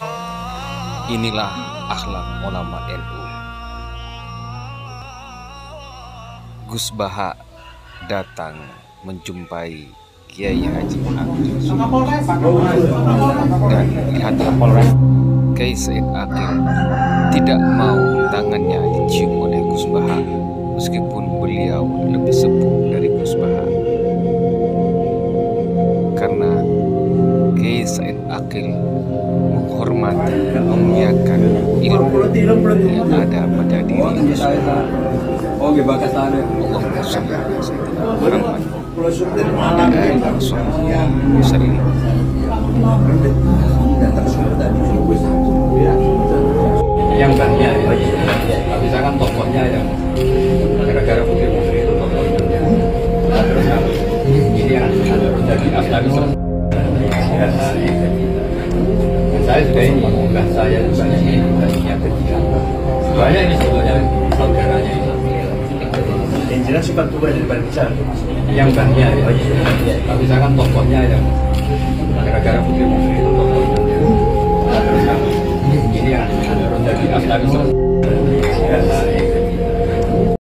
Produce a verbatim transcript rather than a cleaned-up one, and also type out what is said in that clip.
Inilah akhlak ulama N U. Gus Baha datang menjumpai Kiai Haji Akil dan lihatlah Kiai Said Akil tidak mau tangannya dicium oleh Gus Baha meskipun beliau lebih sepuh dari Gus Baha, karena Kiai Said Akil menghormati, memuliakan ilmu yang ada pada diri Gus Baha. Allahumma shalli ala sayyidina Muhammad wa ala alihi wa sahbihi wasallam. Yang banyak tapi saya kan tokohnya yang gara-gara putri-putri itu tokohnya terus ini yang jadi aslami saya juga ini bukan saya banyak ini bukan yang ketiga banyak ini sebetulnya saudaranya ini yang jelas sifat tua daripada besar yang banyak tapi saya kan tokohnya yang gara-gara putri-putri itu tokohnya